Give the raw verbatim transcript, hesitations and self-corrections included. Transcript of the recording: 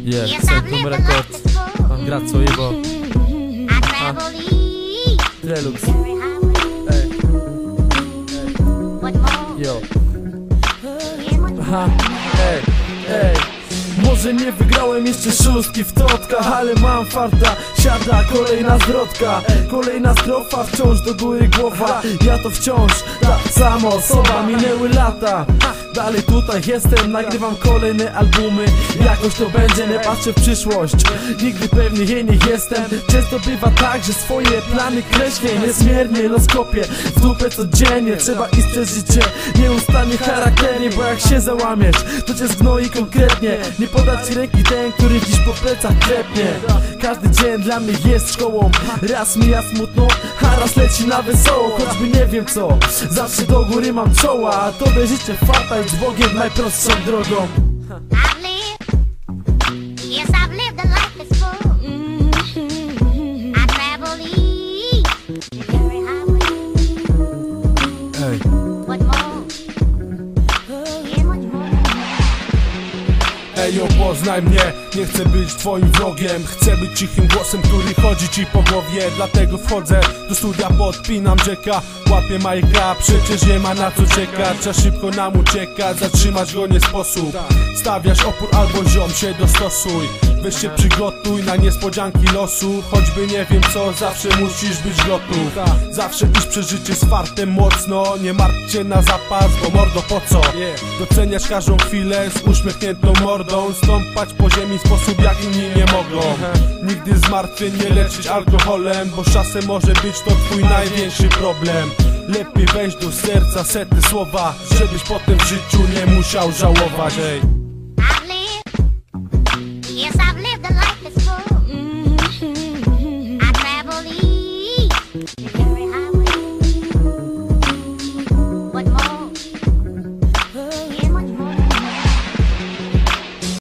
Yeah, Centrum Records. Grazie Ivo. Relux. Ej. Yo. Aha. Ej, ej. Może nie wygrałem jeszcze szóstki w totkach, ale mam farta. Siada kolejna zwrotka, kolejna strofa, wciąż do góry głowa. Ja to wciąż ta sama osoba, minęły lata. Dalej tutaj jestem, nagrywam kolejne albumy. Jakoś to będzie, nie patrzę w przyszłość. Nigdy pewnie jej nie jestem. Często bywa tak, że swoje plany kreślę niezmiernie, los kopię w dupę codziennie. Trzeba iść przez życie nieustannie charakternie, bo jak się załamiesz, to cię zgnoi konkretnie. Nie podać ci ręki ten, który dziś po plecach klepnie. Każdy dzień dla mnie jest szkołą. Raz mija smutno, a raz leci na wesoło. Choćby nie wiem co, zawsze do góry mam czoła. A tobie życzę farta i z Bogiem najprostszą drogą. Ejo, poznaj mnie, nie chcę być twoim wrogiem. Chcę być cichym głosem, który chodzi ci po głowie. Dlatego wchodzę do studia, podpinam rzeka. Łapię majka, przecież nie ma na co czekać. Czas szybko nam ucieka, zatrzymać go nie sposób. Stawiasz opór albo ziom się dostosuj. Weź się przygotuj na niespodzianki losu. Choćby nie wiem co, zawsze musisz być gotów. Zawsze iść przez życie z fartem mocno. Nie martw się na zapas, bo mordo po co? Doceniasz każdą chwilę z uśmiechniętą mordą. Stąpać po ziemi w sposób jak inni nie mogą. Nigdy zmartwień nie leczyć alkoholem, bo czasem może być to twój największy problem. Lepiej wejść do serca setne słowa, żebyś potem w życiu nie musiał żałować. Ej. Yes, I've lived a life that's full. Mm-hmm. I travel east.